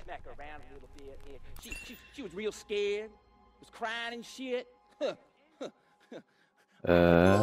smack her around a little bit. Yeah. She was real scared. Was crying and shit.